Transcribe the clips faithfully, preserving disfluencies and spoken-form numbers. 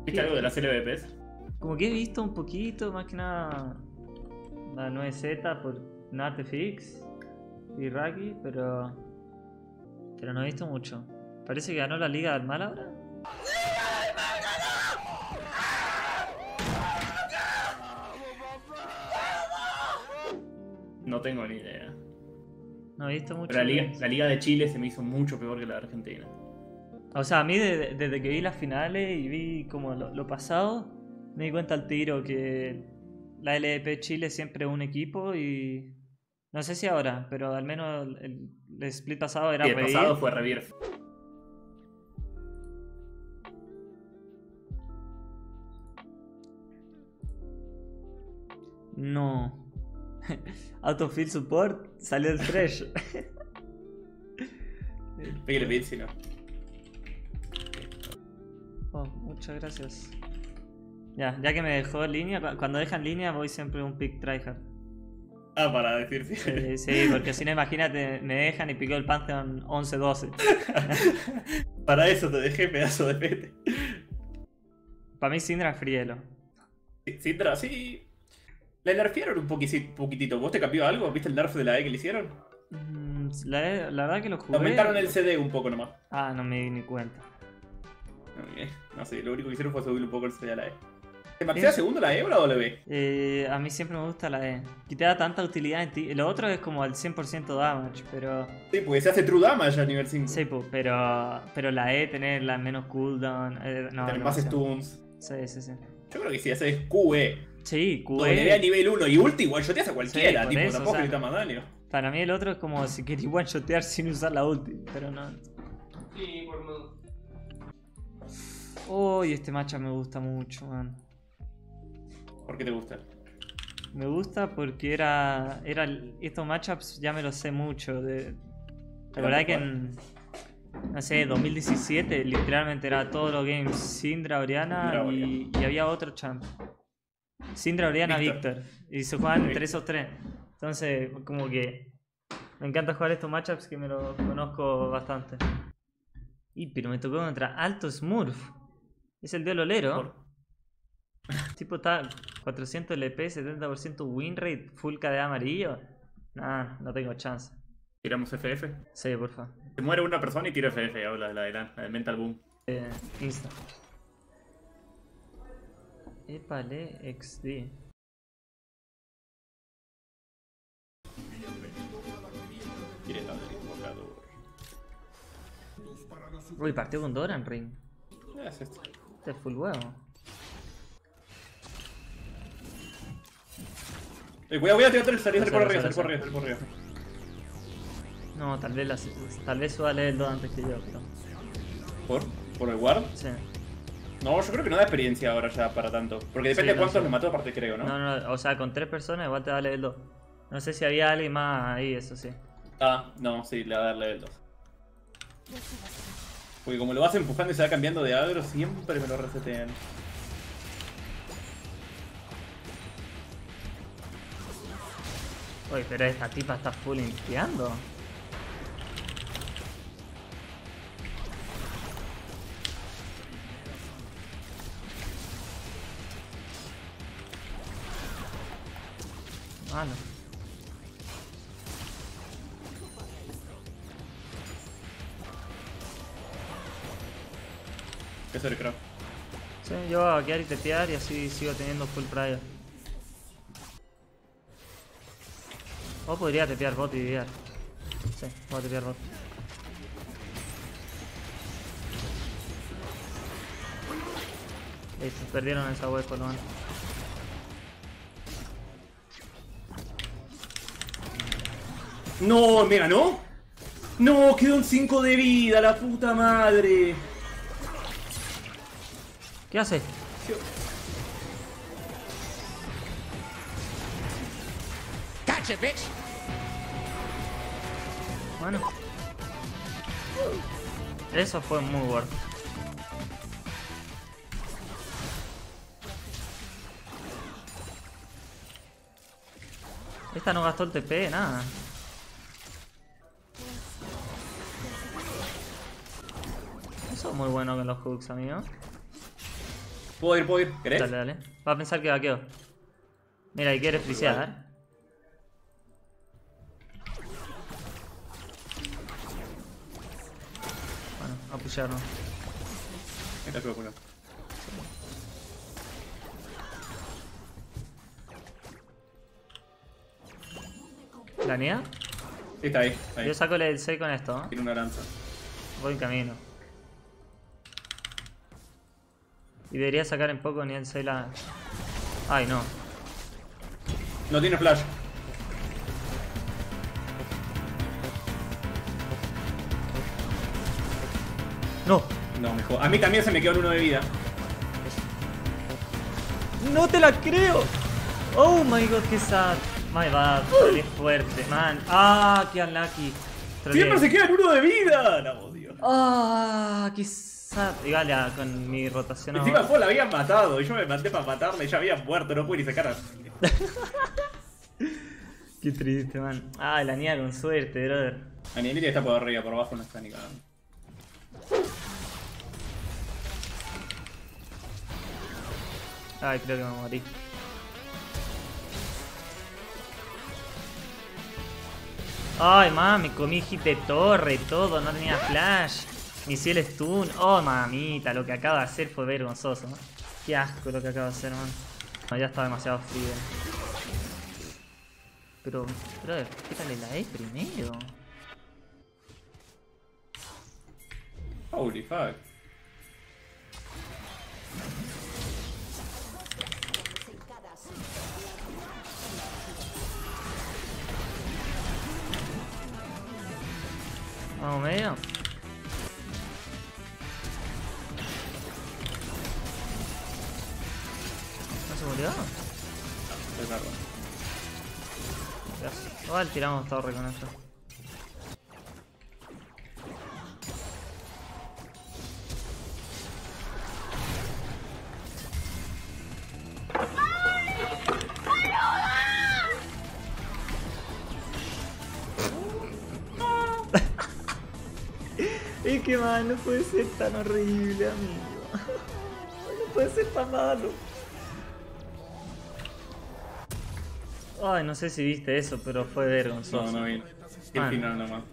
¿Viste algo de la serie de P S? Como que he visto un poquito, más que nada la nueve Z por Natefix y Raki, pero pero no he visto mucho. Parece que ganó la Liga del Mal ahora. No tengo ni idea. No he visto mucho. Pero la Liga, la Liga de Chile se me hizo mucho peor que la de Argentina. O sea, a mí de- desde que vi las finales y vi como lo, lo pasado, me di cuenta al tiro que la L D P Chile siempre es un equipo y no sé si ahora, pero al menos el, el split pasado era Sí, el reír. pasado fue Revir. No. Autofill Support salió el Fresh. Pégale bit si no. Oh, muchas gracias. Ya, ya que me dejó en línea, cu- cuando deja en línea voy siempre un pick tryhard. Ah, para decir sí. Eh, sí, porque si no, imagínate, me dejan y pico el Pantheon once doce. Para eso te dejé pedazo de pete. Para mí Syndra Frielo. Sí, Syndra, sí. La nerfearon un poquisi- poquitito. ¿Vos te cambió algo? ¿Viste el nerf de la E que le hicieron? Mm, La, la verdad que lo jugué. Aumentaron el C D un poco nomás. Ah, no me di ni cuenta. No, eh, no sé, lo único que hicieron fue subir un poco el C D a la E. ¿Te maxea segundo la E o la W? Eh, a mí siempre me gusta la E. Que te da tanta utilidad en ti. Lo otro es como el cien por ciento damage, pero... Sí, porque se hace true damage a nivel cinco. Sí, pues, pero, pero la E tener la menos cooldown... Eh, no, Tener no, más sí. stuns. Sí, sí, sí. Yo creo que si haces Q E, Sí, W a Q E. nivel uno y ulti, one shoteas a cualquiera. Sí, por tipo, eso, tampoco o sea, necesita más daño. Para mí el otro es como si quería one-shotear sin usar la ulti, pero no. Sí, por no. Uy, este matchup me gusta mucho, man. ¿Por qué te gusta? Me gusta porque era, era estos matchups ya me los sé mucho. De, la verdad que en, no sé, dos mil diecisiete literalmente era todos los games Syndra, Oriana Syndra, y, y había otro champ. Syndra, Oriana, Víctor. Víctor. Y se jugaban entre Víctor. esos tres. Entonces, como que me encanta jugar estos matchups que me los conozco bastante. Y pero me tocó contra Alto Smurf. Es el dios lolero. Por- Tipo está cuatrocientos L P, setenta por ciento win rate, full K D A amarillo. Nah, no tengo chance. Tiramos F F. Sí, porfa. Se muere una persona y tira F F, habla de la de la, la de Mental Boom. Eh, Insta. Epale X D. Directo del invocador. Uy, partió con Doran Ring. ¿Qué es esto? Este es full huevo. Eh, cuidado, cuidado, te voy a salir, Lo salir sé, por lo arriba, sé, salir lo por sé. arriba, salir por arriba. No, tal vez la, tal vez suba a leer el dos antes que yo, pero. ¿Por? ¿Por el guard? Sí. No, yo creo que no da experiencia ahora ya para tanto. Porque depende Sí, de no cuántos sé. me mató aparte, creo, ¿no? No, no, o sea, con tres personas igual te va a leer el dos. No sé si había alguien más ahí, eso sí. Ah, no, sí, le va a dar level dos. Porque como lo vas empujando y se va cambiando de agro, siempre me lo resetean. Uy, pero esta tipa está full limpiando. Ah, no. Eso era creo. Sí, yo voy a vaquear y tetear y así sigo teniendo full prior. O podría tetear bot y divear. Sí, voy a tetear bot. Listo, perdieron esa web por lo menos. ¡No! ¿Me ganó? ¡No! Quedó en cinco de vida, la puta madre. ¿Qué hace? Gotcha, bitch. Bueno. Eso fue muy worth. Esta no gastó el T P, nada. Eso es muy bueno con los hooks, amigo. Puedo ir, puedo ir. ¿Querés? Dale, dale. Va a pensar que vaqueo. Mira, y quiere frisear. Bueno, a apoyarnos. Esta es tu ¿La niega? Sí, está ahí. ahí. Yo saco el seis con esto, ¿no? Tiene una lanza. Voy en camino. Y debería sacar en poco ni el seis la... Ay, no. No tiene flash. ¡No! No, mejor. A mí también se me quedó en uno de vida. ¡No te la creo! ¡Oh my god, qué sad! My bad, es fuerte, man. ¡Ah, qué unlucky! ¡Siempre se queda en uno de vida! La odio. ¡Ah, qué sad! Igual ya, con mi rotación Encima ahora. vos la habían matado y yo me mandé para matarla y ya había muerto, no pude ni sacar a... Qué triste, man. Ah, la niña con suerte, brother. La niñita está por arriba, por abajo no está ni cagando. Ay, creo que me morí. Ay, mami, comí hit de torre, todo, no tenía flash. Ni si el stun. Oh, mamita, lo que acaba de hacer fue vergonzoso, ¿no? Qué asco lo que acaba de hacer, man. No, ya está demasiado frío. Pero, brother, quítale la E primero. Holy fuck. Vamos medio. ¿No se murió? Es verdad. Gracias. Igual tiramos torre con esto. Es que man, no puede ser tan horrible, amigo. No puede ser tan malo. Ay, no sé si viste eso, pero fue vergonzoso. No, no vi. Y el Man. final nomás.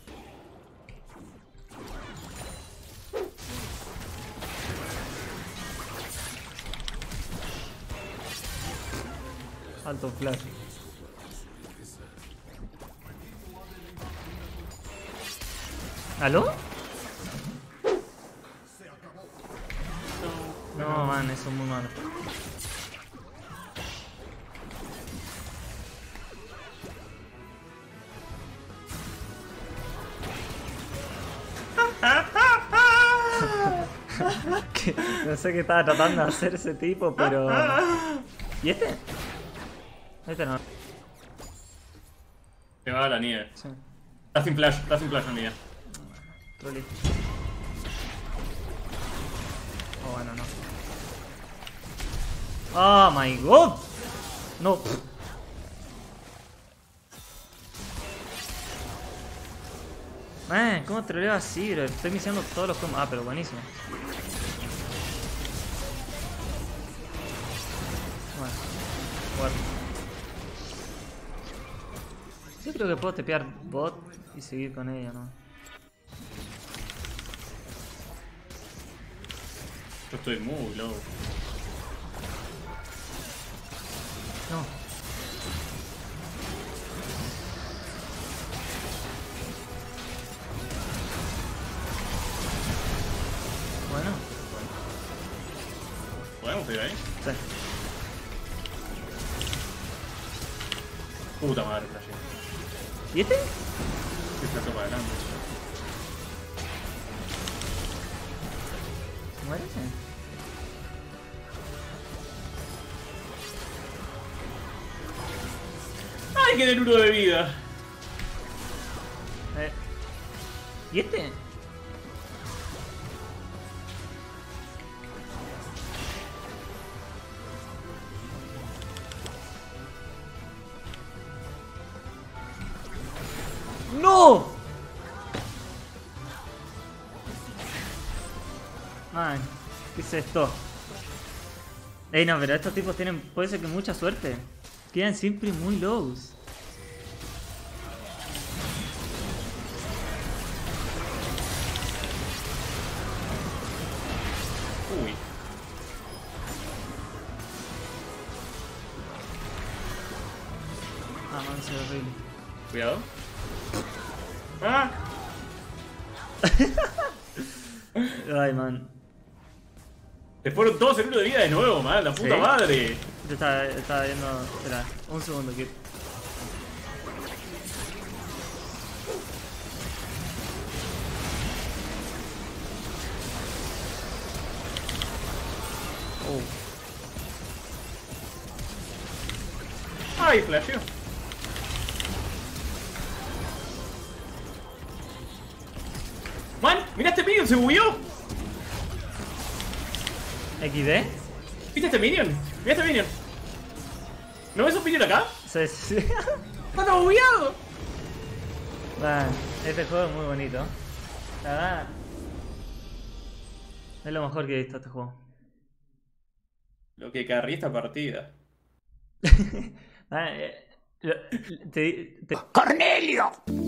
Alto flash. ¿Aló? No, man, eso es muy malo. Que- no sé qué estaba tratando de hacer ese tipo, pero... ¿Y este? Este no. Se va a la nieve. Sí. Está sin flash, está sin flash la nieve. Trolli. Oh, bueno, no. Oh my god. No. Man, ¿cómo troleo así, bro? Estoy iniciando todos los combos. Ah, pero buenísimo. Bueno, bueno. Yo creo que puedo tepear bot y seguir con ella, ¿no? Yo estoy muy low. No. Bueno, ¿Podemos ir ahí? sí. Puta madre, flashé. ¿Y este? Se flashó para adelante. ¿Se muere? Sí. ¡Ay, que del uno de vida! Eh. ¿Y este? ¡No! Man, ¿qué es esto? Ey, no, pero estos tipos tienen, puede ser que mucha suerte. Quedan siempre muy lows. Uy. Ah, man, se ve horrible. Cuidado. ¡Ah! Ay, man. Se fueron todos en uno de vida de nuevo, man. La puta ¿Sí? madre. Yo estaba, estaba viendo. Espera, un segundo, que. Oh. Ay, flasheo. Man, mira este minion, se bugueó. ¿X D? ¿Viste este minion? Mira este minion. ¿No ves un minion acá? Sí, sí. ¡Está todo bugueado! Man, este juego es muy bonito. La verdad. Es lo mejor que he visto este juego. Lo que carrí esta partida. Ah, eh, lo- te, te- Cornelio!